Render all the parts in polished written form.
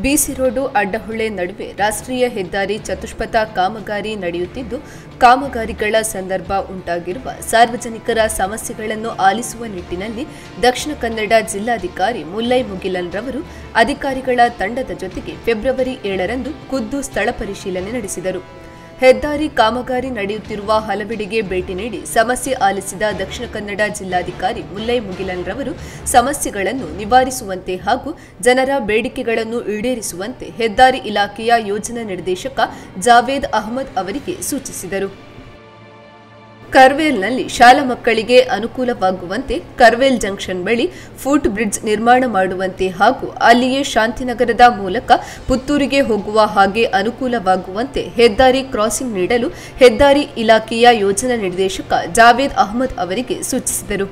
ಬಿಸಿ road Addahole ನಡುವೆ ರಾಷ್ಟ್ರೀಯ ಹೆದ್ದಾರಿ ಚತುಷ್ಪಥ ಕಾಮಗಾರಿ ನಡೆಯುತ್ತಿದ್ದು, ಕಾಮಗಾರಿಗಳ ಸಂದರ್ಭ ಉಂಟಾಗಿರುವ ಸಾರ್ವಜನಿಕರ ಸಮಸ್ಯೆಗಳನ್ನು ಆಲಿಸುವ ನಿಟ್ಟಿನಲ್ಲಿ ದಕ್ಷಿಣ ಕನ್ನಡ ಜಿಲ್ಲಾಧಿಕಾರಿ ಮುಲ್ಲೈ ಮುಗಿಲನ್ ರವರು ಅಧಿಕಾರಿಗಳ ತಂಡದ ಜೊತೆಗೆ ಫೆಬ್ರವರಿ 7ರಂದು ಖುದ್ದು ಸ್ಥಳ ಪರಿಶೀಲನೆ ನಡೆಸಿದರು. ಹೆದ್ದಾರಿ ಕಾಮಗಾರಿ ನಡೆಯುತ್ತಿರುವ ಹಲವೆಡೆಗೆ ಭೇಟಿ ನೀಡಿ ಸಮಸ್ಯೆ ಆಲಿಸಿದ ದಕ್ಷಿಣ ಕನ್ನಡ ಜಿಲ್ಲಾಧಿಕಾರಿ ಮುಲ್ಲೈ ಮುಗಿಲನ್ ರವರು ಸಮಸ್ಯೆಗಳನ್ನು ನಿವಾರಿಸುವಂತೆ ಹಾಗೂ ಜನರ ಬೇಡಿಕೆಗಳನ್ನು ಈಡೇರಿಸುವಂತೆ ಹೆದ್ದಾರಿ ಇಲಾಖೆಯ ಯೋಜನಾ ನಿರ್ದೇಶಕ ಜಾವೇದ್ ಅಹಮದ್ ಅವರಿಗೆ ಸೂಚಿಸಿದರು. ಕರ್ವೇಲ್ನಲ್ಲಿ ಶಾಲಾ ಮಕ್ಕಳಿಗೆ ಅನುಕೂಲವಾಗುವಂತೆ ಕರ್ವೇಲ್ ಜಂಕ್ಷನ್ ಬಳಿ ಫುಟ್ ಬ್ರಿಡ್ಜ್ ನಿರ್ಮಾಣ ಮಾಡುವಂತೆ ಹಾಗೂ ಅಲ್ಲಿಯೇ ಶಾಂತಿನಗರದ ಮೂಲಕ ಪುತ್ತೂರಿಗೆ ಹೋಗುವ ಹಾಗೆ ಅನುಕೂಲವಾಗುವಂತೆ ಹೆದ್ದಾರಿ ಕ್ರಾಸಿಂಗ್ ನೀಡಲು ಹೆದ್ದಾರಿ ಇಲಾಖೆಯ ಯೋಜನಾ ನಿರ್ದೇಶಕ ಜಾವೇದ್ ಅಹಮದ್ ಅವರಿಗೆ ಸೂಚಿಸಿದರು.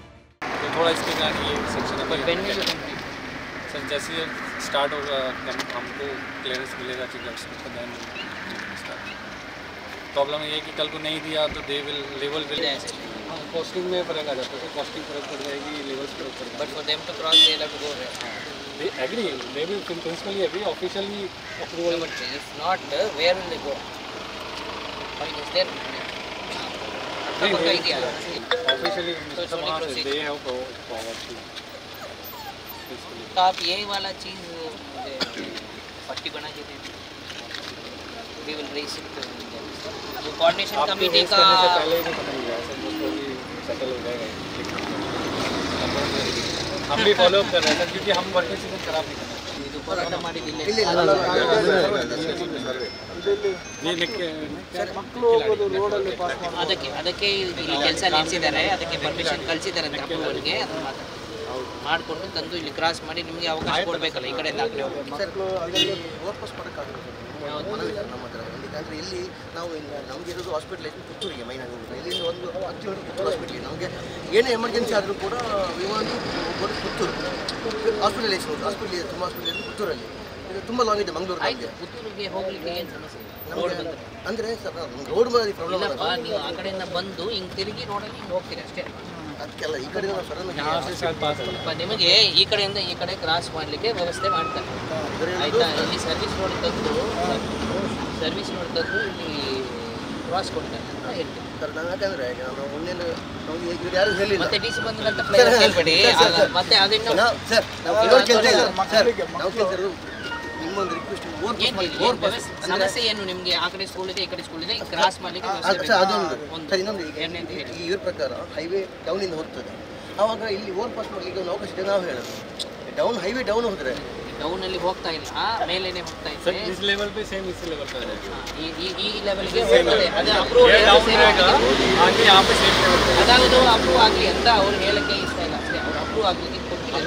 प्रॉब्लम ये है कि कल को नहीं दिया तो लेवल विल कॉस्टिंग में फर्क आ जाता है, कॉस्टिंग फर्क पड़ जाएगी, लेवल फर्क पड़ जाएगा. But for them to cross they have to go they agree, they will principally agree, officially approval, but if not where will they go? Why is there officially they have power to. तो आप ये वाला चीज़ पट्टी बना के दें, we will raise it to जो coordination committee का पहले ही पता नहीं है, सेटल हो जाएगा. हम भी फॉलो अप कर रहे हैं क्योंकि हम वर्किंग सीजन खराब नहीं करना. ಇದು ಹೋರಾಟ ಮಾಡಿದಿಲ್ಲ ಅದಕ್ಕೆ ಇಲ್ಲಿ ಕೆಲಸ ನಿಲ್ಲಿಸಿದ್ದಾರೆ, ಅದಕ್ಕೆ ಪರ್ಮಿಷನ್ ಕಳಿಸಿದ್ದಾರೆ ಅಂತ ಅಪ್ರೂವಲ್ಗೆ. ಅದನ್ನು ಮಾಡಿಕೊಂಡು ತಂದು ಇಲ್ಲಿ ಕ್ರಾಸ್ ಮಾಡಿ ನಿಮಗೆ ಅವಕಾಶ ಕೊಡಬೇಕಲ್ಲ ಈ ಕಡೆಯಿಂದ ಆಗಲಿ. ಯಾಕಂದರೆ ಇಲ್ಲಿ ನಾವು ನಮಗೆ ಇರೋದು ಹಾಸ್ಪಿಟಲ್ ಪುತ್ತೂರಿಗೆ ಮೈನ್ ಆಗಿ ಹೋಗುತ್ತೆ. ಇಲ್ಲಿಂದ ಒಂದು 10 ಕಿಲೋಮೀಟರ್ ಹಾಸ್ಪಿಟ್ಲಿಗೆ ನಮಗೆ ಏನೇ ಎಮರ್ಜೆನ್ಸಿ ಆದರೂ ಕೂಡ ವಿಮಾನ ಪುತ್ತೂರು ಹಾಸ್ಪಿಟಲೈಸೇಷನ್ ಹೋಗುತ್ತೆ. ಹಾಸ್ಪಿಟಲ್ ಇದೆ, ತುಂಬ ಹಾಸ್ಪಿಟಲ್ ಇದೆ ಪುತ್ತೂರಲ್ಲಿ. ಇದು ತುಂಬ ಲಾಂಗ್ ಇದೆ ಮಂಗಳೂರು. ಪುತ್ತೂರಿಗೆ ಹೋಗಲಿಕ್ಕೆ ಏನು ಸಮಸ್ಯೆ ಅಂದರೆ ಸರ್ ರೋಡ್ ಮಾಡಿ ಪ್ರಾಬ್ಲಮ್. ನೀವು ಆ ಕಡೆಯಿಂದ ಬಂದು ಹಿಂಗೆ ತಿರುಗಿ ರೋಡಲ್ಲಿ ಹಿಂಗೆ ಹೋಗ್ತೀರಿ ಅಷ್ಟೇ. ಅದಕ್ಕೆಲ್ಲ ಈ ಕಡೆ ನಿಮಗೆ ಈ ಕಡೆಯಿಂದ ಈ ಕಡೆ ಕ್ರಾಸ್ ಮಾಡಲಿಕ್ಕೆ ವ್ಯವಸ್ಥೆ ಮಾಡ್ತಾರೆ ಆಯಿತಾ. ಇಲ್ಲಿ ಸರ್ವಿಸ್ ರೋಡ್ ತಂದು ಇಲ್ಲಿ ಕ್ರಾಸ್ ಕೊಡ್ತಾರೆ ಅಂತ ಹೇಳ್ತೀವಿ ಸರ್. ನಾವು ಯಾಕಂದರೆ ನಾವು ಮುಂದೇನು ನಾವು ಯಾರು ಹೇಳಿಲ್ಲ, ಮತ್ತೆ ಡಿ ಸಿ ಬಂದ್ರಂತ ಹೇಳ್ಬೇಡಿ. ಮತ್ತೆ ಅದನ್ನು ಸರ್ ನಾವು ಕೇಳ್ತಿರೋದು ನಿಮ್ಮೊಂದು ರಿಕ್ವೆಸ್ಟ್. ಸಮಸ್ಯೆ ಏನು ನಿಮಗೆ? ಆ ಕಡೆ ಸ್ಕೂಲ್ ಇದೆ, ಈ ಕಡೆ ಸ್ಕೂಲ್ ಇದೆ, ಕ್ರಾಸ್ ಮಾಡಲಿಕ್ಕೆ ಅದೊಂದು ಸರ್. ಇನ್ನೊಂದು ಇವ್ರ ಪ್ರಕಾರ ಹೈವೇ ಡೌನಿಂದ ಹೋಗ್ತದೆ, ಆವಾಗ ಇಲ್ಲಿ ಓವರ್ ಪಾಸ್ ಮಾಡಲಿಕ್ಕೆ ಒಂದು ಅವಕಾಶ ಇದೆ. ನಾವು ಹೇಳೋದು ಡೌನ್ ಹೈವೇ ಡೌನ್ ಹೋದರೆ ಡೌನಲ್ಲಿ ಹೋಗ್ತಾ ಇಲ್ಲ, ಮೇಲೇನೆ ಹೋಗ್ತಾ ಇದೆ. ಇಸ್ ಲೆವೆಲ್ पे सेम इस लेवल पे ಈ ಲೆವೆಲ್ಗೆ ಹೋಗ್ತದೆ. ಅದು ಅಪ್ರೂವ್ ಅದಾವುದು ಅಪ್ರೂವ್ ಆಗಲಿ ಅಂತ ಅವ್ರು ಹೇಳಕ್ಕೆ ಇಷ್ಟ ಇಲ್ಲ ಅಷ್ಟೇ. ಅವ್ರು ಅಪ್ರೂವ್ ಆಗಲಿಕ್ಕೆ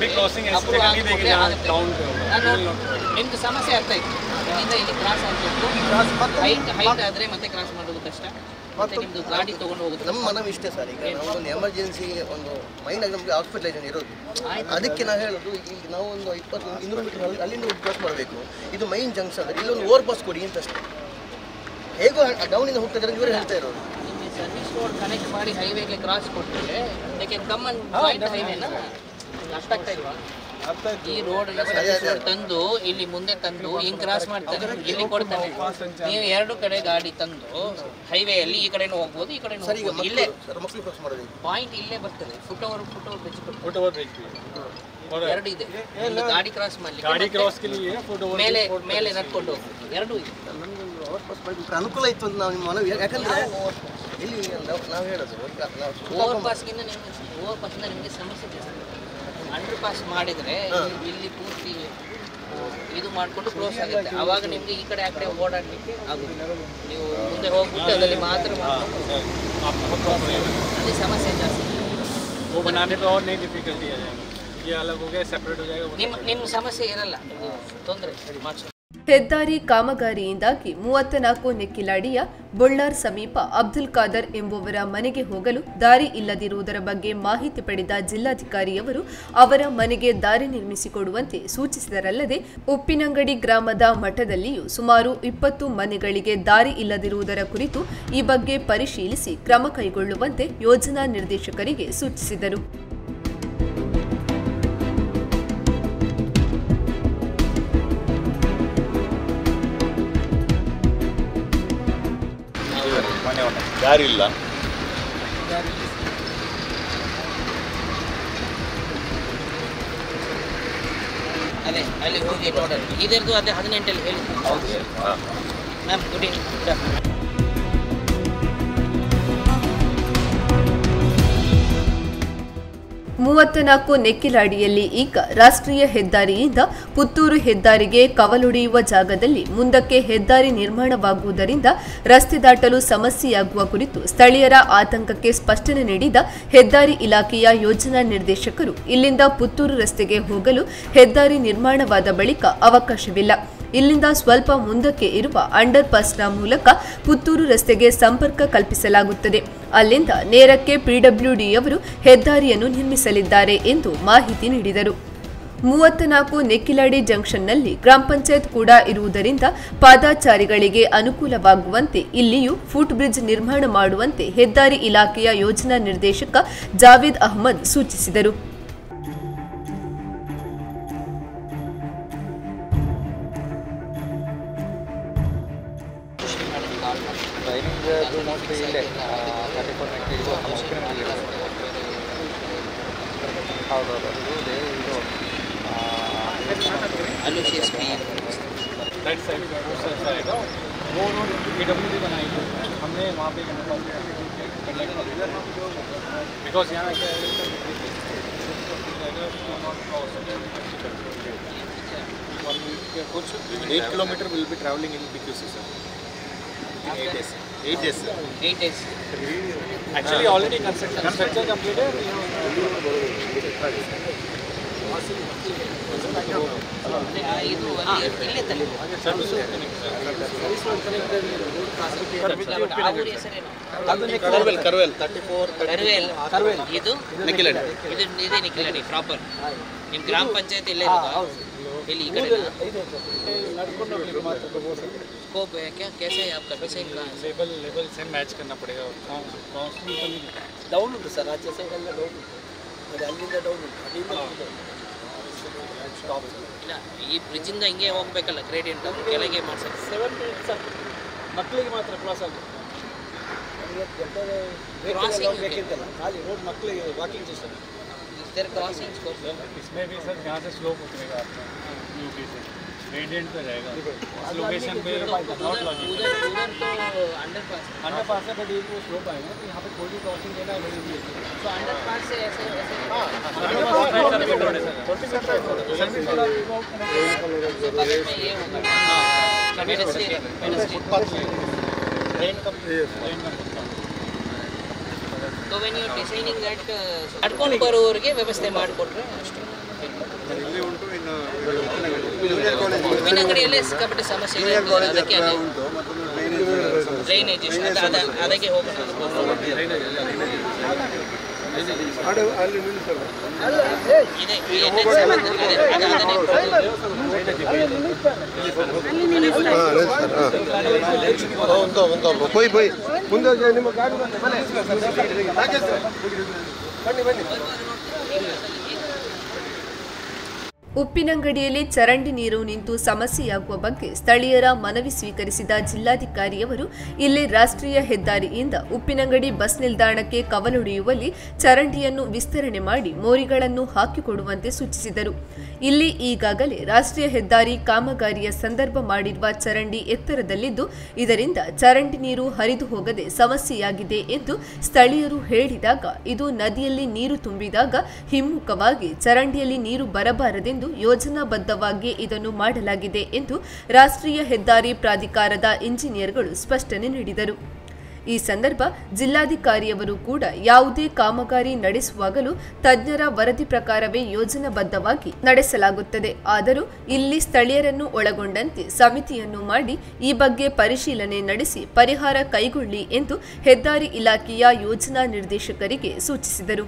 ನಿಮ್ದು ಸಮಸ್ಯೆ ಆಗ್ತಾ ಇತ್ತು. ಇಲ್ಲಿಂದ ಇಲ್ಲಿ ಕ್ರಾಸ್ ಆಗಬೇಕು, ಹೈಟ್ ಆದರೆ ಮತ್ತೆ ಕ್ರಾಸ್ ಮಾಡೋದು ಕಷ್ಟ. ಮತ್ತೆ ನಿಮ್ಮದು ಗಾಡಿ ತೊಗೊಂಡು ಹೋಗುತ್ತೆ. ನಮ್ಮ ಮನವಿ ಇಷ್ಟೇ ಸರ್. ಈಗ ನಾವು ಒಂದು ಎಮರ್ಜೆನ್ಸಿ ಒಂದು ಮೈನಾಗಿ ನಮಗೆ ಹಾಸ್ಪಿಟಲೈಸೇಷನ್ ಇರೋದು, ಅದಕ್ಕೆ ನಾವು ಹೇಳೋದು ಈಗ ನಾವು ಒಂದು 200 ಮೀಟರ್ ಅಲ್ಲಿಂದ ಕ್ರಾಸ್ ಮಾಡಬೇಕು. ಇದು ಮೈನ್ ಜಂಕ್ಷನ್ ಅಂದರೆ ಇಲ್ಲೊಂದು ಓವರ್ ಪಾಸ್ ಕೊಡಿ ಅಂತ ಅಷ್ಟೇ. ಹೇಗೋ ಡೌನಿಂದ ಹೋಗ್ತಿದ್ದಾರೆ ಇವರೇ ಹೇಳ್ತಾ ಇರೋದು. ನಿಮಗೆ ಸರ್ವಿಸ್ ರೋಡ್ ಕನೆಕ್ಟ್ ಮಾಡಿ ಹೈವೇಗೆ ಕ್ರಾಸ್ ಕೊಟ್ಟರೆ ಅದಕ್ಕೆ ಕಮ್ಮನ್ ಪಾಯಿಂಟ್ ಹೈವೇನ ಅರ್ಥ ಆಗ್ತಾ ಇಲ್ವಾ? ಈ ರೋಡ್ ತಂದು ಇಲ್ಲಿ ಮುಂದೆ ತಂದು ಹಿಂಗ್ ಕ್ರಾಸ್ ಮಾಡ್ತಾರೆ, ಇಲ್ಲಿ ಕೊಡ್ತಾನೆ. ನೀವು 2 ಕಡೆ ಗಾಡಿ ತಂದು ಹೈವೇಯಲ್ಲಿ ಈ ಕಡೆನೂ ಹೋಗ್ಬೋದು, ಈ ಕಡೆನೂ ಹೋಗ್ಬೋದು. ಇಲ್ಲೇ ಪಾಯಿಂಟ್ ಇಲ್ಲೇ ಬರ್ತದೆ. ಫುಟ್ ಓವರ್ ಬ್ರಿಡ್ಜ್ 2 ಇದೆ. ಗಾಡಿ ಕ್ರಾಸ್ ಮಾಡ್ಲಿಕ್ಕೆ ಮೇಲೆ ನಡ್ಕೊಂಡು ಹೋಗ್ಬೋದು. 2 ಇದೆ. ಅನುಕೂಲ ಇತ್ತು ಅಂತ ನಾವು ನಿಮ್ಮ ಮನವಿ. ಯಾಕಂದ್ರೆ ಇಲ್ಲಿ ನಾವು ಹೇಳೋದು ಓವರ್ ಪಾಸ್ಗಿಂತ ನಿಮಗೆ ಸಮಸ್ಯೆ ಜಾಸ್ತಿ. ಅಂಡರ್ ಪಾಸ್ ಮಾಡಿದರೆ ಇಲ್ಲಿ ಪೂರ್ತಿ ಇದು ಮಾಡಿಕೊಂಡು ಕ್ಲೋಸ್ ಆಗುತ್ತೆ. ಆವಾಗ ನಿಮಗೆ ಈ ಕಡೆ ಆ ಕಡೆ ಓಡಾಡಲಿಕ್ಕೆ ಆಗುತ್ತೆ. ನೀವು ಮುಂದೆ ಹೋಗ್ಬಿಟ್ಟು ಅದರಲ್ಲಿ ಮಾತ್ರ ಅಲ್ಲಿ ಸಮಸ್ಯೆ ಜಾಸ್ತಿ. ನಿಮ್ಮ ಸಮಸ್ಯೆ ಇರಲ್ಲ, ತೊಂದರೆ ಮಾಡಿಸಿ. ಹೆದ್ದಾರಿ ಕಾಮಗಾರಿಯಿಂದಾಗಿ 34 ನೆಕ್ಕಿಲಾಡಿಯ ಬೊಳ್ಳಾರ್ ಸಮೀಪ ಅಬ್ದುಲ್ ಖಾದರ್ ಎಂಬುವರ ಮನೆಗೆ ಹೋಗಲು ದಾರಿ ಇಲ್ಲದಿರುವುದರ ಬಗ್ಗೆ ಮಾಹಿತಿ ಪಡೆದ ಜಿಲ್ಲಾಧಿಕಾರಿಯವರು ಅವರ ಮನೆಗೆ ದಾರಿ ನಿರ್ಮಿಸಿಕೊಡುವಂತೆ ಸೂಚಿಸಿದರಲ್ಲದೆ ಉಪ್ಪಿನಂಗಡಿ ಗ್ರಾಮದ ಮಠದಲ್ಲಿಯೂ ಸುಮಾರು 20 ಮನೆಗಳಿಗೆ ದಾರಿ ಇಲ್ಲದಿರುವುದರ ಕುರಿತು ಈ ಬಗ್ಗೆ ಪರಿಶೀಲಿಸಿ ಕ್ರಮ ಕೈಗೊಳ್ಳುವಂತೆ ಯೋಜನಾ ನಿರ್ದೇಶಕರಿಗೆ ಸೂಚಿಸಿದರು. ಯಾರಿಲ್ಲ. ಅದೇ ಅಲ್ಲಿ ಹೋಗಿ ನೋಡೋಣ. ಇದರದ್ದು ಅದೇ 18 ಹೇಳಿ ಮ್ಯಾಮ್. Good evening. 34 ನೆಕ್ಕಿಲಾಡಿಯಲ್ಲಿ ಈಗ ರಾಷ್ಟ್ರೀಯ ಹೆದ್ದಾರಿಯಿಂದ ಪುತ್ತೂರು ಹೆದ್ದಾರಿಗೆ ಕವಲೊಡೆಯುವ ಜಾಗದಲ್ಲಿ ಮುಂದಕ್ಕೆ ಹೆದ್ದಾರಿ ನಿರ್ಮಾಣವಾಗುವುದರಿಂದ ರಸ್ತೆ ದಾಟಲು ಸಮಸ್ಯೆಯಾಗುವ ಕುರಿತು ಸ್ಥಳೀಯರ ಆತಂಕಕ್ಕೆ ಸ್ಪಷ್ಟನೆ ನೀಡಿದ ಹೆದ್ದಾರಿ ಇಲಾಖೆಯ ಯೋಜನಾ ನಿರ್ದೇಶಕರು ಇಲ್ಲಿಂದ ಪುತ್ತೂರು ರಸ್ತೆಗೆ ಹೋಗಲು ಹೆದ್ದಾರಿ ನಿರ್ಮಾಣವಾದ ಬಳಿಕ ಅವಕಾಶವಿಲ್ಲ. ಇಲ್ಲಿಂದ ಸ್ವಲ್ಪ ಮುಂದಕ್ಕೆ ಇರುವ ಅಂಡರ್ ಪಾಸ್ನ ಮೂಲಕ ಪುತ್ತೂರು ರಸ್ತೆಗೆ ಸಂಪರ್ಕ ಕಲ್ಪಿಸಲಾಗುತ್ತದೆ. ಅಲ್ಲಿಂದ ನೇರಕ್ಕೆ ಪಿಡಬ್ಲ್ಯೂಡಿಯವರು ಹೆದ್ದಾರಿಯನ್ನು ನಿರ್ಮಿಸಲಿದ್ದಾರೆ ಎಂದು ಮಾಹಿತಿ ನೀಡಿದರು. 34 ನೆಕ್ಕಿಲಾಡಿ ಜಂಕ್ಷನ್ನಲ್ಲಿ ಗ್ರಾಮ ಪಂಚಾಯತ್ ಕೂಡ ಇರುವುದರಿಂದ ಪಾದಾಚಾರಿಗಳಿಗೆ ಅನುಕೂಲವಾಗುವಂತೆ ಇಲ್ಲಿಯೂ ಫುಟ್ ಬ್ರಿಡ್ಜ್ ನಿರ್ಮಾಣ ಮಾಡುವಂತೆ ಹೆದ್ದಾರಿ ಇಲಾಖೆಯ ಯೋಜನಾ ನಿರ್ದೇಶಕ ಜಾವೇದ್ ಅಹ್ಮದ್ ಸೂಚಿಸಿದರು. वो रोड PWD बनाई थी हमने वहाँ पे बिकॉज यहाँ कुछ 8 kilometre will be travelling in BQC sir. 8 days. Actually already construction completed. ಇದು ನಿಖಿಲಾಡಿ ಪ್ರಾಪರ್ ನಿಮ್ಮ ಗ್ರಾಮ ಪಂಚಾಯತ್ ಇಲ್ಲೇ ಇರೋದು ಇಲ್ಲಿ ಈ ಕಡೆ स्कोप है क्या, कैसे है आपका डिजाइन का? लेवल से मैच करना पड़ेगा. ಡೌನ್ ಉಂಟು ಸರ್, ಆಚೆ ಸೈಡ್ ಎಲ್ಲ ಡೌನ್ ಉಂಟು, ಮತ್ತು ಅಲ್ಲಿಂದ ಡೌನ್ ಉಂಟು, ಅಲ್ಲಿಂದ ಇಲ್ಲ ಈ ಬ್ರಿಡ್ಜಿಂದ ಹಿಂಗೆ ಹೋಗ್ಬೇಕಲ್ಲ ಗ್ರೇಡಿಯಂಟ್ ಕೆಳಗೆ ಮಾಡ್ಸಕ್ಕೆ 7 minutes ಸರ್ ಮಕ್ಕಳಿಗೆ ಮಾತ್ರ ಕ್ರಾಸ್ ಆಗುತ್ತೆ. ಬೇಕಿದ್ದಲ್ಲ ಖಾಲಿ ರೋಡ್ ಮಕ್ಕಳಿಗೆ ವಾಕಿಂಗ್ ಸಿಸ್ಟಮ್. क्रॉसिंग स्कोप इसमें भी सर यहाँ से स्लोप उतरेगा आपका यूपी से ग्रेडियंट पे जाएगा. इस लोकेशन पे नॉट लॉजिकल. तो अंडरपास है बट ये स्लोप आएगा तो यहाँ पे कोई भी क्रॉसिंग देना है तो अंडरपास से ऐसे तो when you are designing that ನಡ್ಕೊಂಡು ಬರೋರಿಗೆ ವ್ಯವಸ್ಥೆ ಮಾಡಿಕೊಟ್ರೆ ಅಷ್ಟೇ. ಉಪ್ಪಿನಂಗಡಿಯಲ್ಲೇ ಸಿಕ್ಕಾಪಟ್ಟೆ ಸಮಸ್ಯೆ ಇದೆ, ಅದಕ್ಕೆ ಡ್ರೈನೇಜ್ ಅದಕ್ಕೆ ಹೋಗೋಣ. ಉಪ್ಪಿನಂಗಡಿಯಲ್ಲಿ ಚರಂಡಿ ನೀರು ನಿಂತು ಸಮಸ್ಯೆಯಾಗುವ ಬಗ್ಗೆ ಸ್ಥಳೀಯರ ಮನವಿ ಸ್ವೀಕರಿಸಿದ ಜಿಲ್ಲಾಧಿಕಾರಿಯವರು ಇಲ್ಲಿ ರಾಷ್ಟ್ರೀಯ ಹೆದ್ದಾರಿಯಿಂದ ಉಪ್ಪಿನಂಗಡಿ ಬಸ್ ನಿಲ್ದಾಣಕ್ಕೆ ಕವಲೊಡೆಯುವಲ್ಲಿ ಚರಂಡಿಯನ್ನು ವಿಸ್ತರಣೆ ಮಾಡಿ ಮೋರಿಗಳನ್ನು ಹಾಕಿಕೊಡುವಂತೆ ಸೂಚಿಸಿದರು. ಇಲ್ಲಿ ಈಗಾಗಲೇ ರಾಷ್ಟ್ರೀಯ ಹೆದ್ದಾರಿ ಕಾಮಗಾರಿಯ ಸಂದರ್ಭ ಮಾಡಿರುವ ಚರಂಡಿ ಎತ್ತರದಲ್ಲಿದ್ದು ಇದರಿಂದ ಚರಂಡಿ ನೀರು ಹರಿದು ಹೋಗದೆ ಸಮಸ್ಯೆಯಾಗಿದೆ ಎಂದು ಸ್ಥಳೀಯರು ಹೇಳಿದಾಗ ಇದು ನದಿಯಲ್ಲಿ ನೀರು ತುಂಬಿದಾಗ ಹಿಮ್ಮುಖವಾಗಿ ಚರಂಡಿಯಲ್ಲಿ ನೀರು ಬರಬಾರದೆಂದು ಯೋಜನಾಬದ್ಧವಾಗಿ ಇದನ್ನು ಮಾಡಲಾಗಿದೆ ಎಂದು ರಾಷ್ಟ್ರೀಯ ಹೆದ್ದಾರಿ ಪ್ರಾಧಿಕಾರದ ಇಂಜಿನಿಯರ್ಗಳು ಸ್ಪಷ್ಟನೆ ನೀಡಿದರು. ಈ ಸಂದರ್ಭ ಜಿಲ್ಲಾಧಿಕಾರಿಯವರು ಕೂಡ ಯಾವುದೇ ಕಾಮಗಾರಿ ನಡೆಸುವಾಗಲೂ ತಜ್ಞರ ವರದಿ ಪ್ರಕಾರವೇ ಯೋಜನಾಬದ್ಧವಾಗಿ ನಡೆಸಲಾಗುತ್ತದೆ. ಆದರೂ ಇಲ್ಲಿ ಸ್ಥಳೀಯರನ್ನು ಒಳಗೊಂಡಂತೆ ಸಮಿತಿಯನ್ನು ಮಾಡಿ ಈ ಬಗ್ಗೆ ಪರಿಶೀಲನೆ ನಡೆಸಿ ಪರಿಹಾರ ಕೈಗೊಳ್ಳಿ ಎಂದು ಹೆದ್ದಾರಿ ಇಲಾಖೆಯ ಯೋಜನಾ ನಿರ್ದೇಶಕರಿಗೆ ಸೂಚಿಸಿದರು.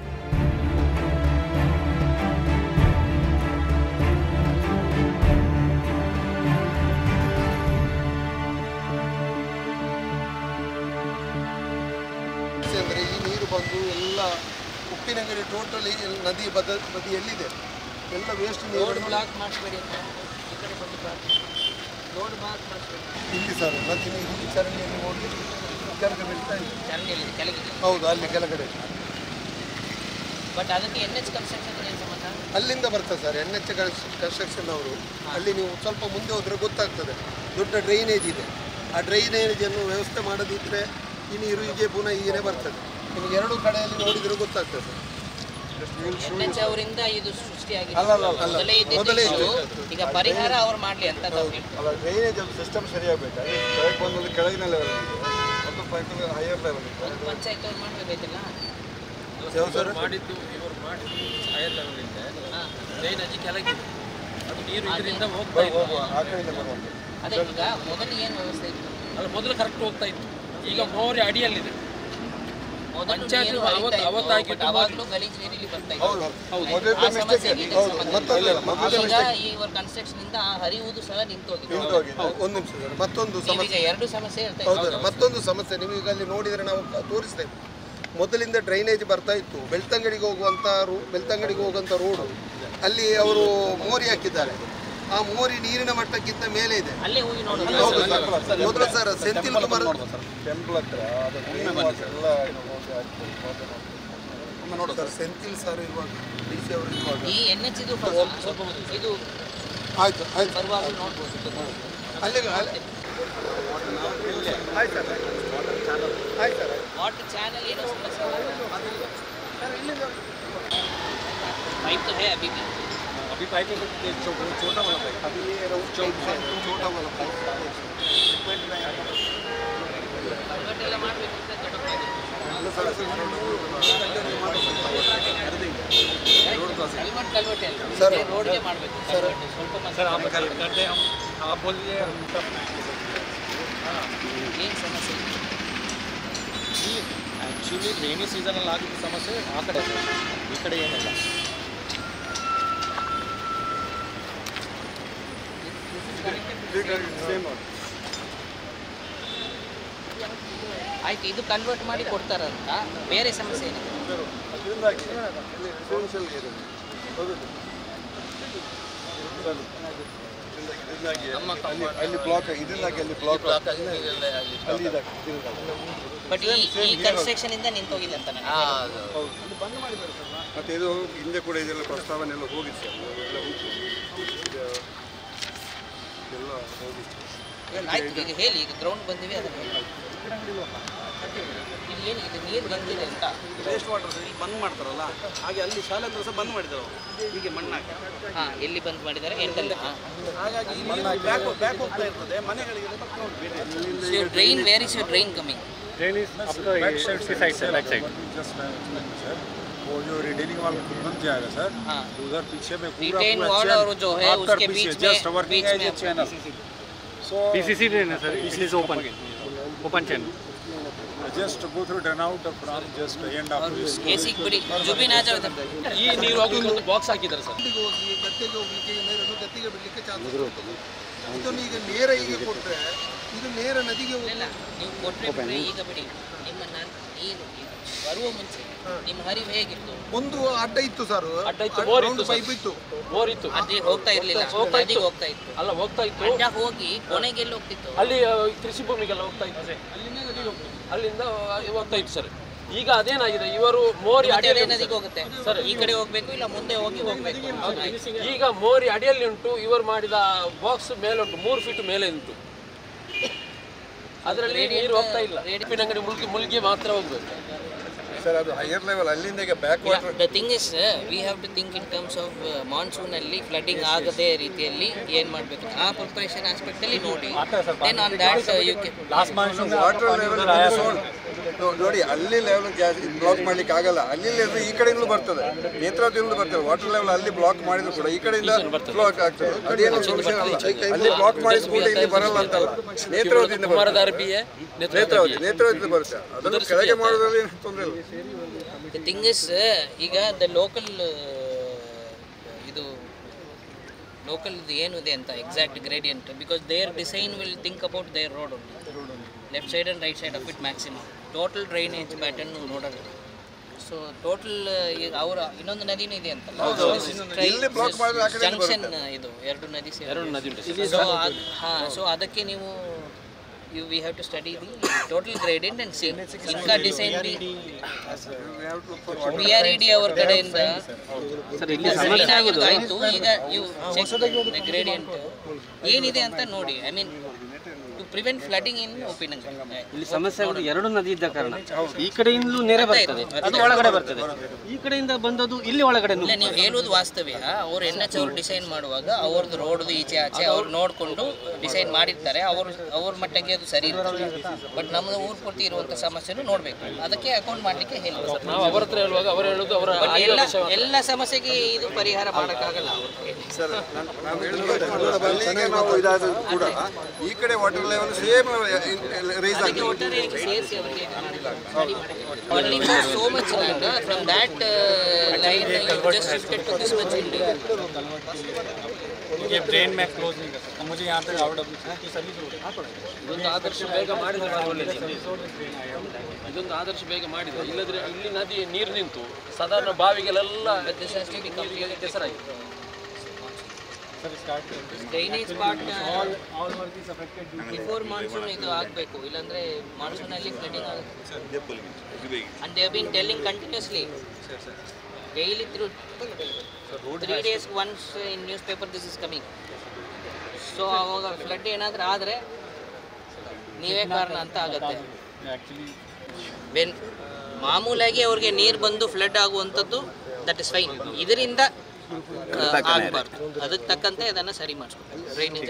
ಅಂದರೆ ಈ ನೀರು ಬಂದು ಎಲ್ಲ ಉಪ್ಪಿನಂಗಡಿ ಟೋಟಲಿ ನದಿ ಬದಿಯಲ್ಲಿದೆ, ಎಲ್ಲ ವೇಸ್ಟ್ ನೀರು ಬ್ಲಾಕ್ ಮಾಡಿಸ್ಬೇಡಿ ಅಂತ ಈ ಕಡೆ ಬಂದು ರೋಡ್ ಬ್ಲಾಕ್ ಮಾಡಿಸ್ಬೇಡಿ. ಇಲ್ಲಿ ಸರ್ ನದಿ ನೀರು ಚರಂಡಿಯಲ್ಲಿ ಹೋಗಿ ಕೆಳಗೆ ಬೀಳ್ತಾ ಇದೆ. ಚರಂಡಿಯಲ್ಲಿ ಕೆಳಗಿದೆ. ಹೌದು, ಅಲ್ಲಿ ಕೆಳಗಡೆ. ಬಟ್ ಅದಕ್ಕೆ NH ಕನ್ಸ್ಟ್ರಕ್ಷನ್ ಏನು ಸಂಬಂಧ? ಅಲ್ಲಿಂದ ಬರ್ತದೆ ಸರ್ NH ಕನ್ಸ್ಟ್ರಕ್ಷನ್ ಅವರು. ಅಲ್ಲಿ ನೀವು ಸ್ವಲ್ಪ ಮುಂದೆ ಹೋದರೆ ಗೊತ್ತಾಗ್ತದೆ, ದೊಡ್ಡ ಡ್ರೈನೇಜ್ ಇದೆ. ಆ ಡ್ರೈನೇಜನ್ನು ವ್ಯವಸ್ಥೆ ಮಾಡದಿದ್ದರೆ ಈ ನೀರು ಹೀಗೆ ಪುನಃ ಹೀಗೇ ಬರ್ತದೆ. ನಿಮಗೆ ಎರಡು ಕಡೆಯಲ್ಲಿ ನೋಡಿದರೆ ಗೊತ್ತಾಗ್ತದೆ ಸರ್. NH ಅವರಿಂದ ಇದು ಸೃಷ್ಟಿಯಾಗಿದೆ. ಮೊದಲೇ ಮೊದಲೇ ಈಗ ಪರಿಹಾರ ಅವ್ರು ಮಾಡಲಿ ಅಂತ ಅಲ್ಲ, ಡ್ರೈನೇಜ್ ಸಿಸ್ಟಮ್ ಸರಿಯಾಗಬೇಕು. ಕೆಳಗೆ ಬಂದದ್ದು ಕೆಳಗಿನ ಲೆವೆಲ್ ಇದೆ ಮತ್ತು ಪೈಪ್ ಹೈಯರ್ ಲೆವೆಲ್ ಇದೆ. ಪಂಚಾಯತ್ ಅವ್ರು ಮಾಡಬೇಕೈತಿಲ್ಲ ಮಾಡಿದ್ದು ಇವರು ಮಾಡಿದ್ದು ಹೈಯರ್ ಲೆವೆಲ್ ಇದೆ. ಡ್ರೈನೇಜ್ ಕೆಳಗಿದೆ, ಅದು ನೀರು ಇದರಿಂದ ಹೋಗ್ತಾ ಇಲ್ಲ. ಆ ಕಡೆಯಿಂದ ಬರುವಂಥ ಅದೇ ಈಗ ಮೊದಲು ಏನು ವ್ಯವಸ್ಥೆ ಇತ್ತು? ಅಲ್ಲ, ಮೊದಲು ಕರೆಕ್ಟ್ ಹೋಗ್ತಾ ಇತ್ತು. ಈಗ ಮೋರಿ ಅಡಿಯಲ್ಲಿದೆ. ಪಂಚಾಯತ್ ಅವಾಗಲೂ ಗಲೀಜು ನೀರಿಗೆ ಬರ್ತಾ ಇತ್ತು. ಮೊದಲ ಮಿಸ್ಟೇಕ್ ಈಗ ಇವ್ರ ಕನ್ಸ್ಟ್ರಕ್ಷನ್ ಇಂದ ಹರಿಯುವುದು ಸಹ ನಿಂತೋಗಿದೆ. ಒಂದು ನಿಮಿಷ ಸರ್, ಮತ್ತೊಂದು ಸಮಸ್ಯೆ. ಎರಡು ಸಮಸ್ಯೆ ಇರ್ತದೆ. ಹೌದು, ಮತ್ತೊಂದು ಸಮಸ್ಯೆ ನಿಮಗೆ ಅಲ್ಲಿ ನೋಡಿದರೆ ನಾವು ತೋರಿಸ್ತೇವೆ. ಮೊದಲಿಂದ ಡ್ರೈನೇಜ್ ಬರ್ತಾ ಇತ್ತು. ಬೆಳ್ತಂಗಡಿಗೆ ಹೋಗುವಂಥ ರೋಡು ಅಲ್ಲಿ ಅವರು ಮೋರಿ ಹಾಕಿದ್ದಾರೆ. ಆ ಮೋರಿ ನೀರಿನ ಮಟ್ಟಕ್ಕಿಂತ ಮೇಲೆ ಇದೆ. ಅಲ್ಲೇ ಹೋಗಿ ನೋಡಿ. ಹೌದು ಸರ್, ಮೊದಲು ಸರ್ ಸೆಂಥಿಲ್ ಕುಮಾರ್ ಟೆಂಪಲ್ ಹತ್ರ ಎಲ್ಲ ನೋಡು ಸರ್, ಸೆಂಥಿಲ್ ಸರ್ ಇರುವಾಗ DC ಅವರು ಇರುವಾಗ ಈ NH ಇದು ಇದು ಆಯ್ತು ಆಯ್ತು ಬರುವಾಗ ನೋಡ್ಬೋದು. ಅಲ್ಲಿಗೆ ಆಯ್ತು ಸರ್, ಆಯ್ತು ಸರ್. वाटर चैनल ये पाइप तो है अभी भी. अभी पाइप छोटा वाला पाइप, अभी ये छोटा वाला पाइप ಎಲ್ಲ ಮಾಡಬೇಕು ಅಂತ ದೊಡ್ಡ ಪಾइप. कलवट सर रोड के ಮಾಡಬೇಕು सर सर आप करते हम आप बोलिए हम सब ಏನು ಸಮಸ್ಯೆ ಆ್ಯಕ್ಚುಲಿ ರೈನಿ ಸೀಸನಲ್ಲಿ ಆಗಿದ್ದ ಸಮಸ್ಯೆ ಆ ಕಡೆ, ಈ ಕಡೆ ಏನಿಲ್ಲ. ಆಯ್ತು, ಇದು ಕನ್ವರ್ಟ್ ಮಾಡಿ ಕೊಡ್ತಾರಂತ. ಬೇರೆ ಸಮಸ್ಯೆ ಏನಿದೆ? ಅಲ್ಲಿ ಬ್ಲಾಕ್ ಇದರಿಂದಾಗಿ ಅಲ್ಲಿ ಬ್ಲಾಕ್ ಬಟ್ ಈ ಕನ್ಸ್ಟ್ರಕ್ಷನ್ ಇಂದ ನಿಂತೋಗಿದೆ ಅಂತ ನನಗೆ. ಮತ್ತೆ ಇದು ಹಿಂದೆ ಕೂಡ ಇದೆಲ್ಲ ಪ್ರಸ್ತಾವನೆ ಎಲ್ಲ ಹೋಗಿತ್ತು ಸರ್, ಎಲ್ಲ ಉಂಟು ಎಲ್ಲ ಹೋಗಿತ್ತು. ಆಯ್ತು, ಈಗ ಹೇಳಿ, ಈಗ ಗ್ರೌಂಡ್ ಬಂದಿವೆ ಅದನ್ನು ಹೇಳಿ. ಇಲ್ಲಿ ಏನು ಇದು ನೀರು ಬಂದಿದೆ ಅಂತ ವೇಸ್ಟ್ ವಾಟರ್ ಇಲ್ಲಿ ಬಂದ್ ಮಾಡ್ತಾರಲ್ಲ, ಹಾಗೆ ಅಲ್ಲಿ ಶಾಲೆ ಹತ್ರ ಸಹ ಬಂದ್ ಮಾಡಿದ್ರು ಹೀಗೆ ಮಣ್ಣಾಕಿ. ಹಾಂ, ಎಲ್ಲಿ ಬಂದ್ ಮಾಡಿದ್ದಾರೆ? ಎಂಟಲ್ಲಿ. ಹಾಗಾಗಿ ಬ್ಯಾಕ್ ಹೋಗ್ತಾ ಇರ್ತದೆ ಮನೆಗಳಿಗೆ. Drain, where is your drain coming? Drain is up the back side, back side. Just sir, वो जो रिटेनिंग वॉल बन जाएगा सर, हाँ, उधर पीछे में पूरा रिटेन वॉल और जो है उसके बीच में just working as a channel. So PCC drain है sir, it is open channel. just go through drain out from just end of this. AC ಬಿಡಿ, ಜುಬಿನ್ ಆ ಜಾವ ಈ ನೀರು ಹೋಗಿ ಒಂದು ಬಾಕ್ಸ್ ಹಾಕಿದ್ದಾರೆ ಸರ್. ಹೋಗಿ ಗದ್ದೆಗೆ ಹೋಗ್ಲಿಕ್ಕೆ, ನೀರನ್ನು ಗದ್ದೆಗೆ ಬಿಡಲಿಕ್ಕೆ ಚಾನ್ಸ್ ಇರ್ತದೆ. ಇದನ್ನು ಈಗ ನೇರ ಹೀಗೆ ಕೊಟ್ಟರೆ ಇದು ನೇರ ನದಿಗೆ ಇಲ್ಲ, ನೀವು ಕೊಟ್ಟರೆ ಈಗ ಬಿಡಿ. ನಿಮ್ಮ ನೀರು ಬರುವ ಮುಂಚೆ ನಿಮ್ಮ ಹರಿವು ಹೇಗಿತ್ತು? ಒಂದು ಅಡ್ಡ ಇತ್ತು ಸರ್, ಅಡ್ಡ ಇತ್ತು, ಬೋರ್ ಇತ್ತು, ಪೈಪ್ ಇತ್ತು, ಬೋರ್ ಇತ್ತು. ಅದೇ ಹೋಗ್ತಾ ಇರಲಿಲ್ಲ, ನದಿಗೆ ಹೋಗ್ತಾ ಇತ್ತು. ಅಲ್ಲ, ಹೋಗ್ತಾ ಇತ್ತು. ಅಡ್ಡ ಹೋಗಿ ಕೊನೆಗೆ ಎಲ್ಲಿ ಹೋಗ್ತಿತ್ತು? ಅಲ್ಲಿ ಕೃಷಿ ಭೂಮಿಗೆಲ್ಲ ಹೋಗ್ತಾ ಇತ್ತು ಸರ್, ಅಲ್ಲಿಂದ ಹೋಗ್ತಾ ಇತ್ತು ಸರ್. ಈಗ ಅದೇನಾಗಿದೆ, ಇವರು ಮೋರಿ ಅಡಿಯಲ್ಲಿ ನದಿಗೆ ಹೋಗುತ್ತೆ ಸರ್, ಈ ಕಡೆ ಹೋಗ್ಬೇಕು, ಇಲ್ಲ ಮುಂದೆ ಹೋಗ್ಬೇಕು. ಈಗ ಮೋರಿ ಅಡಿಯಲ್ಲಿ ಉಂಟು, ಇವರು ಮಾಡಿದ ಬಾಕ್ಸ್ ಮೇಲೆ ಉಂಟು, 3 ಫೀಟ್ ಮೇಲೆ ಉಂಟು. ಅದರಲ್ಲಿ ನೀರು ಹೋಗ್ತಾ ಇಲ್ಲ, ರೇಡಿಪಿನಂಗಡಿ ಮುಳುಗಿ ಮಾತ್ರ ಹೋಗ್ಬೇಕು ಸರ್. ಅದು ಹೈಯರ್ ಲೆವೆಲ್, ಅಲ್ಲಿಂದ ಈಗ back water. The thing is we have to think in terms of monsoon ಅಲ್ಲಿ ಫ್ಲಡ್ಡಿಂಗ್ ಆಗದೇ ರೀತಿಯಲ್ಲಿ ಏನು ಮಾಡಬೇಕು ಆ ಪ್ರಿಪರೇಷನ್ ಆಸ್ಪೆಕ್ಟ್ ಅಲ್ಲಿ ನೋಡಿ. Then on that you can last monsoon water level ನೋಡಿ, ಅಲ್ಲಿ ಲೆವೆಲ್ ಜಾಸ್ತಿ ಬ್ಲಾಕ್ ಮಾಡ್ಲಿಕ್ಕೆ ಆಗಲ್ಲ. ಅಲ್ಲಿ ಲೆವೆಲ್ ಈ ಕಡೆಯಿಂದಲೂ ಬರ್ತದೆ, ನೇತ್ರಾವತಿಯಿಂದ ಬರ್ತದೆ. ವಾಟರ್ ಲೆವೆಲ್ ಅಲ್ಲಿ ಬ್ಲಾಕ್ ಮಾಡಿದ್ರು ಕೂಡ ಈ ಕಡೆಯಿಂದ ಬ್ಲಾಕ್ ಆಗ್ತದೆ. ಅದೇನು ಸೊಲ್ಯೂಷನ್ ಅಲ್ಲ. ಅಲ್ಲಿ ಬ್ಲಾಕ್ ಮಾಡಿದ ಕೂಡ ಇಲ್ಲಿ ಬರಲ್ಲ ಅಂತಲ್ಲ, ನೇತ್ರಾವತಿಯಿಂದ ನೇತ್ರಾವತಿಯಿಂದ ಬರುತ್ತೆ. ಅದನ್ನು ಕೆಳಗೆ ಮಾಡೋದ್ರಲ್ಲಿ ಏನು ತೊಂದರೆ ಇಲ್ಲ. ದ ಥಿಂಗ್ ಇಸ್ ಈಗ ದ ಲೋಕಲ್ ಇದು ಲೋಕಲ್ ಏನಿದೆ ಅಂತ exact gradient, because their design will think about their road only, left side and right side of it maximum. Total drainage pattern ನೋಡೋದು. ಸೊ ಟೋಟಲ್ ಅವರ ಇನ್ನೊಂದು ನದಿನೂ ಇದೆ ಅಂತಲ್ಲ, ಜಂಕ್ಷನ್ ಇದು ಎರಡು ನದಿ ಸೇರಿ. ಸೊ ಹಾಂ, ಸೊ ಅದಕ್ಕೆ ನೀವು we have to study the total gradient and see. Inka design PRED our ಕಡೆಯಿಂದ ಆಯಿತು. ಈಗ you check the gradient ಏನಿದೆ ಅಂತ ನೋಡಿ. I mean to prevent flooding in Uppinangady. ಇಲ್ಲಿ ಸಮಸ್ಯೆ ಆಗೋದು ಎರಡು ನದಿ ಇದ್ದ ಕಾರಣ ಈ ಕಡೆಯಿಂದಲೂ ನೆರೆ ಬರ್ತದೆ, ಅದು ಒಳಗಡೆ ಬರ್ತದೆ, ಈ ಕಡೆಯಿಂದ ಬಂದದ್ದು ಇಲ್ಲಿ ಒಳಗಡೆ. ಇಲ್ಲ, ನೀವು ಹೇಳುವುದು ವಾಸ್ತವ್ಯ. ಅವ್ರು NH ಅವರು ಡಿಸೈನ್ ಮಾಡುವಾಗ ಅವ್ರದ್ದು ರೋಡ್ದು ಈಚೆ ಆಚೆ ಅವ್ರು ನೋಡಿಕೊಂಡು ಡಿಸೈನ್ ಮಾಡಿರ್ತಾರೆ. ಅವ್ರ ಮಟ್ಟಿಗೆ ಅದು ಸರಿ ಇರ್ತದೆ. ಬಟ್ ನಮ್ಮದು ಊರು ಪೂರ್ತಿ ಇರುವಂಥ ಸಮಸ್ಯೆನೂ ನೋಡಬೇಕು. ಅದಕ್ಕೆ ಅಕೌಂಟ್ ಮಾಡಲಿಕ್ಕೆ ಹೇಳ್ಬೋದು. ನಾವು ಅವರ ಹತ್ರ ಹೇಳುವಾಗ ಅವರು ಹೇಳೋದು ಅವರ ಎಲ್ಲ ಸಮಸ್ಯೆಗೆ ಇದು ಪರಿಹಾರ ಮಾಡೋಕ್ಕಾಗಲ್ಲ. ನಾವು ಇದಾದ ಕೂಡ ಈ ಕಡೆ ವಾಟರ್ ಲೆವೆಲ್ ಸೇಮ್ ರೈಸ್ ಆಗಿದೆ. ಸೇರಿಸಿ ಅವರಿಗೆ only for so much land from that line you just shifted to this much area. ये ब्रेन में क्लोज नहीं कर सकता, मुझे यहाँ तक आउट ऑफ सभी ಇದೊಂದು ಆದರ್ಶ ಬೇಗ ಮಾಡಿದರೆ ಒಳ್ಳೆಯದು. ಇದೊಂದು ಆದರ್ಶ ಬೇಗ ಮಾಡಿದರೆ, ಇಲ್ಲದ್ರೆ ಇಲ್ಲಿ ನದಿ ನೀರು ನಿಂತು ಸಾಧಾರಣ ಬಾವಿಗಳೆಲ್ಲ ಕೆಸರಾಗಿದೆ. ಡ್ರೈನೇಜ್ ಪಾರ್ಟ್ ಬಿಫೋರ್ ಮಾನ್ಸೂನ್ ಇದು ಆಗಬೇಕು, ಇಲ್ಲಾಂದರೆ ಮಾನ್ಸೂನಲ್ಲಿ ಫ್ಲಡಿಂಗ್ ಆಗುತ್ತೆ. And they have been telling continuously daily through 3 days once in newspaper this is coming. So ಅವಾಗ ಫ್ಲಡ್ ಏನಾದರೂ ಆದರೆ ನೀವೇ ಕಾರಣ ಅಂತ ಆಗುತ್ತೆ. ಮಾಮೂಲಾಗಿ ಅವ್ರಿಗೆ ನೀರು ಬಂದು ಫ್ಲಡ್ ಆಗುವಂಥದ್ದು ದಟ್ ಇಸ್ ಫೈನ್. ಇದರಿಂದ ಆಗಬಾರ್ದು. ಅದಕ್ಕೆ ತಕ್ಕಂತೆ ಅದನ್ನು ಸರಿ ಮಾಡಿಸ್ಬೇಕು. ಡ್ರೈನೇಜ್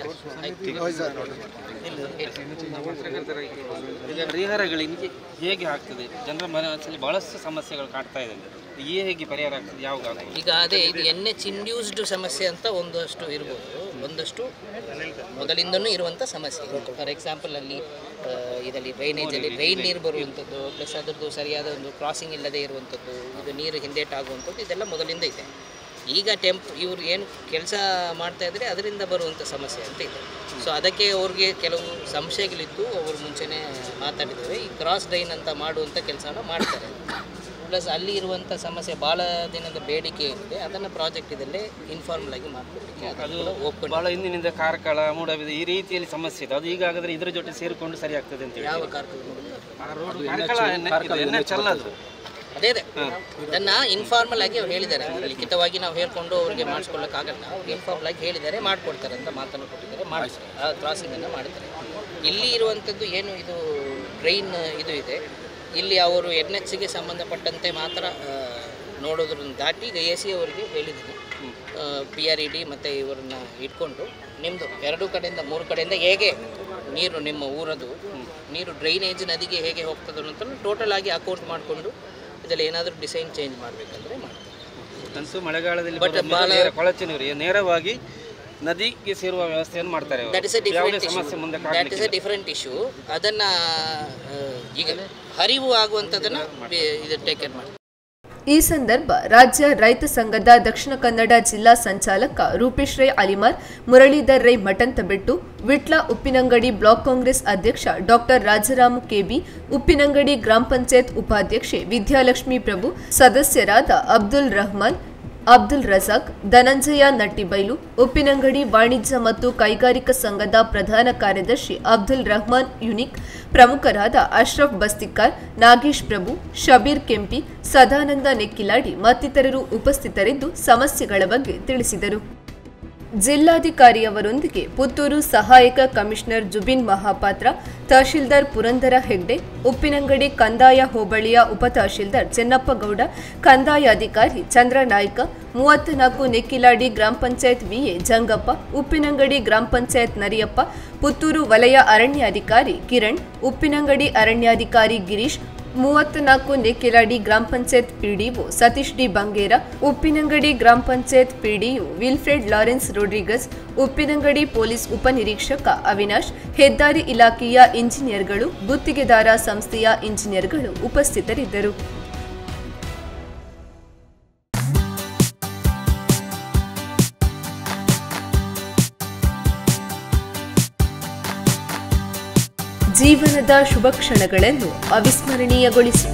ಪರಿಹಾರಗಳಿಗೆ ಹೇಗೆ ಆಗ್ತದೆ? ಜನರ ಮನಸ್ಸಲ್ಲಿ ಬಹಳಷ್ಟು ಸಮಸ್ಯೆಗಳು ಕಾಡ್ತಾ ಇದೆ. ಹೇಗೆ ಪರಿಹಾರ ಆಗ್ತದೆ? ಯಾವಾಗ? ಈಗ ಅದೇ ಇದು NH ಇಂಡ್ಯೂಸ್ಡ್ ಸಮಸ್ಯೆ ಅಂತ ಒಂದಷ್ಟು ಇರ್ಬೋದು, ಒಂದಷ್ಟು ಮೊದಲಿಂದನೂ ಇರುವಂಥ ಸಮಸ್ಯೆ. ಫಾರ್ ಎಕ್ಸಾಂಪಲ್ ಅಲ್ಲಿ ಇದರಲ್ಲಿ ಡ್ರೈನೇಜಲ್ಲಿ ಡ್ರೈನ್ ನೀರು ಬರುವಂಥದ್ದು, ಪ್ಲಸ್ ಅದರದ್ದು ಸರಿಯಾದ ಒಂದು ಕ್ರಾಸಿಂಗ್ ಇಲ್ಲದೆ ಇರುವಂಥದ್ದು, ಇದು ನೀರು ಹಿಂದೇಟಾಗುವಂಥದ್ದು, ಇದೆಲ್ಲ ಮೊದಲಿಂದ ಇದೆ. ಈಗ ಇವ್ರು ಏನು ಕೆಲಸ ಮಾಡ್ತಾಯಿದ್ರೆ ಅದರಿಂದ ಬರುವಂಥ ಸಮಸ್ಯೆ ಅಂತ ಇದೆ. ಸೊ ಅದಕ್ಕೆ ಅವ್ರಿಗೆ ಕೆಲವು ಸಂಶಯಗಳಿದ್ದು ಅವರು ಮುಂಚೆನೇ ಮಾತಾಡಿದ್ದೇವೆ. ಈ ಕ್ರಾಸ್ ಡ್ರೈನ್ ಅಂತ ಮಾಡುವಂಥ ಕೆಲಸನ ಮಾಡ್ತಾರೆ. ಪ್ಲಸ್ ಅಲ್ಲಿ ಇರುವಂಥ ಸಮಸ್ಯೆ ಭಾಳ ದಿನದ ಬೇಡಿಕೆ ಏನಿದೆ ಅದನ್ನು ಪ್ರಾಜೆಕ್ಟ್ ಇದಲ್ಲೇ ಇನ್ಫಾರ್ಮಲ್ ಆಗಿ ಮಾಡಿಕೊಡ್ಲಿಕ್ಕೆ ಅದು ಭಾಳ ಹಿಂದಿನಿಂದ ಕಾರ್ಕಳ ಮೂಡಬಿದೆ ಈ ರೀತಿಯಲ್ಲಿ ಸಮಸ್ಯೆ ಇದೆ. ಅದು ಈಗ ಹಾಗಾದರೆ ಇದ್ರ ಜೊತೆ ಸೇರಿಕೊಂಡು ಸರಿ ಆಗ್ತದೆ ಅಂತ. ಯಾವ ಕಾರ್ಕಳ? ಅದೇ ಅದನ್ನು ಇನ್ಫಾರ್ಮಲ್ ಆಗಿ ಅವ್ರು ಹೇಳಿದ್ದಾರೆ. ಲಿಖಿತವಾಗಿ ನಾವು ಹೇಳ್ಕೊಂಡು ಅವ್ರಿಗೆ ಮಾಡಿಸ್ಕೊಳ್ಳೋಕ್ಕಾಗಲ್ಲ. ಇನ್ಫಾರ್ಮಲ್ ಆಗಿ ಹೇಳಿದ್ದಾರೆ, ಮಾಡಿಕೊಡ್ತಾರೆ ಅಂತ ಮಾತನ್ನು ಕೊಟ್ಟಿದ್ದಾರೆ, ಮಾಡಿಸ್ತಾರೆ. ಆ ಕ್ರಾಸಿಂಗನ್ನು ಮಾಡಿದ್ದಾರೆ. ಇಲ್ಲಿ ಇರುವಂಥದ್ದು ಏನು ಇದು ಡ್ರೈನ್ ಇದು ಇದೆ, ಇಲ್ಲಿ ಅವರು NHಗೆ ಸಂಬಂಧಪಟ್ಟಂತೆ ಮಾತ್ರ ನೋಡೋದ್ರನ್ನ ದಾಟಿ ಈಗ AC ಅವರಿಗೆ ಹೇಳಿದ್ದೀನಿ. PRED ಮತ್ತು ಇವರನ್ನ ಇಟ್ಕೊಂಡು ನಿಮ್ಮದು 2 ಕಡೆಯಿಂದ 3 ಕಡೆಯಿಂದ ಹೇಗೆ ನೀರು ನಿಮ್ಮ ಊರದು ನೀರು ಡ್ರೈನೇಜ್ ನದಿಗೆ ಹೇಗೆ ಹೋಗ್ತದೆ ಅಂತ ಟೋಟಲ್ ಆಗಿ ಅಕೌಂಟ್ ಮಾಡಿಕೊಂಡು ಇದರಲ್ಲಿ ಏನಾದರೂ ಡಿಸೈನ್ ಚೇಂಜ್ ಮಾಡಬೇಕಂದ್ರೆ ಮಾಡ್ತಾರೆ. ಮಳೆಗಾಲದಲ್ಲಿ ಕೊಳಚೆ ನೀರು ನೇರವಾಗಿ ನದಿಗೆ ಸೇರುವ ವ್ಯವಸ್ಥೆಯನ್ನು ಮಾಡ್ತಾರೆ. That is a different issue. ಅದನ್ನು ಈಗ ಹರಿವು ಆಗುವಂಥದ್ದನ್ನು ಇದು ಟೇಕ್ ಕೇರ್ ಮಾಡಿ. ಈ ಸಂದರ್ಭ ರಾಜ್ಯ ರೈತ ಸಂಘದ ದಕ್ಷಿಣ ಕನ್ನಡ ಜಿಲ್ಲಾ ಸಂಚಾಲಕ ರೂಪೇಶ್ ರೈ ಅಲಿಮಾರ್, ಮುರಳೀಧರ್ ರೈ ಮಠಂತಬೆಟ್ಟು, ವಿಟ್ಲ ಉಪ್ಪಿನಂಗಡಿ ಬ್ಲಾಕ್ ಕಾಂಗ್ರೆಸ್ ಅಧ್ಯಕ್ಷ ಡಾಕ್ಟರ್ ರಾಜರಾಮ ಕೆಬಿ, ಉಪ್ಪಿನಂಗಡಿ ಗ್ರಾಮ ಪಂಚಾಯತ್ ಉಪಾಧ್ಯಕ್ಷೆ ವಿದ್ಯಾಲಕ್ಷ್ಮಿ ಪ್ರಭು, ಸದಸ್ಯರಾದ ಅಬ್ದುಲ್ ರಹಮಾನ್, ಅಬ್ದುಲ್ ರಜಾಕ್, ಧನಂಜಯ ನಟ್ಟಿಬೈಲು, ಉಪ್ಪಿನಂಗಡಿ ವಾಣಿಜ್ಯ ಮತ್ತು ಕೈಗಾರಿಕಾ ಸಂಘದ ಪ್ರಧಾನ ಕಾರ್ಯದರ್ಶಿ ಅಬ್ದುಲ್ ರಹಮಾನ್ ಯುನಿಕ್, ಪ್ರಮುಖರಾದ ಅಶ್ರಫ್ ಬಸ್ತಿಕಾರ್, ನಾಗೇಶ್ ಪ್ರಭು, ಶಬೀರ್ ಕೆಂಪಿ, ಸದಾನಂದ ನೆಕ್ಕಿಲಾಡಿ ಮತ್ತಿತರರು ಉಪಸ್ಥಿತರಿದ್ದು ಸಮಸ್ಯೆಗಳ ಬಗ್ಗೆ ತಿಳಿಸಿದರು. ಜಿಲ್ಲಾಧಿಕಾರಿಯವರೊಂದಿಗೆ ಪುತ್ತೂರು ಸಹಾಯಕ ಕಮಿಷನರ್ ಜುಬಿನ್ ಮಹಾಪಾತ್ರ, ತಹಶೀಲ್ದಾರ್ ಪುರಂದರ ಹೆಗ್ಡೆ, ಉಪ್ಪಿನಂಗಡಿ ಕಂದಾಯ ಹೋಬಳಿಯ ಉಪತಹಶೀಲ್ದಾರ್ ಚೆನ್ನಪ್ಪಗೌಡ, ಕಂದಾಯ ಅಧಿಕಾರಿ ಚಂದ್ರನಾಯ್ಕ, 34 ನೆಕ್ಕಿಲಾಡಿ ಗ್ರಾಮ ಪಂಚಾಯತ್ VA ಜಂಗಪ್ಪ, ಉಪ್ಪಿನಂಗಡಿ ಗ್ರಾಮ ಪಂಚಾಯತ್ ನರಿಯಪ್ಪ, ಪುತ್ತೂರು ವಲಯ ಅರಣ್ಯಾಧಿಕಾರಿ ಕಿರಣ್, ಉಪ್ಪಿನಂಗಡಿ ಅರಣ್ಯಾಧಿಕಾರಿ ಗಿರೀಶ್, 34 ನೆಕ್ಕಿಲಾಡಿ ಗ್ರಾಮ ಪಂಚಾಯತ್ PDO ಸತೀಶ್ ಡಿ ಬಂಗೇರ, ಉಪ್ಪಿನಂಗಡಿ ಗ್ರಾಮ panchayat PDO Wilfred Lawrence Rodrigues, Uppinangady police ಉಪನಿರೀಕ್ಷಕ ಅವಿನಾಶ್, ಹೆದ್ದಾರಿ ಇಲಾಖೆಯ ಇಂಜಿನಿಯರ್ಗಳು, ಗುತ್ತಿಗೆದಾರ ಸಂಸ್ಥೆಯ ಇಂಜಿನಿಯರ್ಗಳು ಉಪಸ್ಥಿತರಿದ್ದರು. ಜೀವನದ ಶುಭ ಕ್ಷಣಗಳನ್ನು ಅವಿಸ್ಮರಣೀಯಗೊಳಿಸಿ.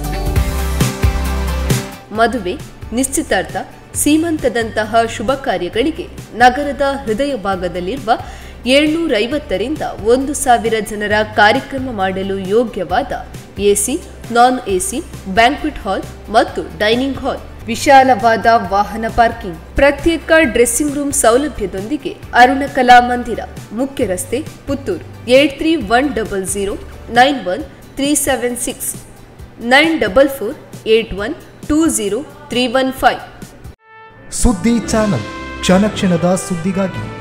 ಮದುವೆ, ನಿಶ್ಚಿತಾರ್ಥ, ಸೀಮಂತದಂತಹ ಶುಭ ಕಾರ್ಯಗಳಿಗೆ ನಗರದ ಹೃದಯ ಭಾಗದಲ್ಲಿರುವ 750ರಿಂದ 1000 ಜನರ ಕಾರ್ಯಕ್ರಮ ಮಾಡಲು ಯೋಗ್ಯವಾದ AC, non AC, banquet hall ಮತ್ತು ಡೈನಿಂಗ್ ಹಾಲ್, ವಿಶಾಲವಾದ ವಾಹನ ಪಾರ್ಕಿಂಗ್, ಪ್ರತ್ಯೇಕ ಡ್ರೆಸ್ಸಿಂಗ್ ರೂಮ್ ಸೌಲಭ್ಯದೊಂದಿಗೆ ಅರುಣ ಕಲಾ ಮಂದಿರ, ಮುಖ್ಯ ರಸ್ತೆ, ಪುತ್ತೂರು. 8310091376 9448120315. ಸುದ್ದಿ ಚಾನಲ್, ಕ್ಷಣ ಕ್ಷಣದ ಸುದ್ದಿಗಾಗಿ.